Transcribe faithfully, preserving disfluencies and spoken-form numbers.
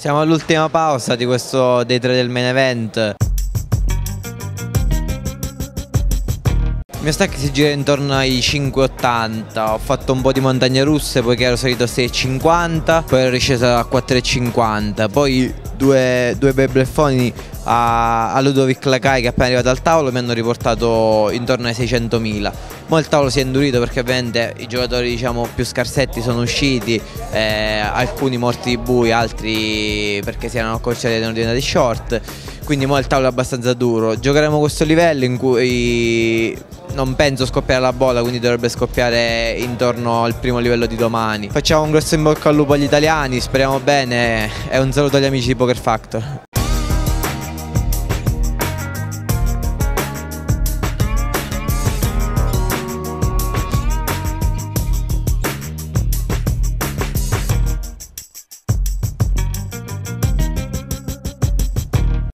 Siamo all'ultima pausa di questo dei tre del main event. Il mio stack si gira intorno ai cinque ottanta, ho fatto un po' di montagne russe poiché ero salito a sei cinquanta, poi ero risceso a quattro cinquanta, poi due, due bei bleffoni a, a Ludovic Lakai che è appena arrivato al tavolo mi hanno riportato intorno ai seicentomila. Mo' il tavolo si è indurito perché ovviamente i giocatori diciamo più scarsetti sono usciti, eh, alcuni morti di bui, altri perché si erano accorciati ed erano diventati short, quindi mo' il tavolo è abbastanza duro. Giocheremo questo livello in cui non penso scoppiare la bolla, quindi dovrebbe scoppiare intorno al primo livello di domani. Facciamo un grosso in bocca al lupo agli italiani, speriamo bene e un saluto agli amici di Poker Factor.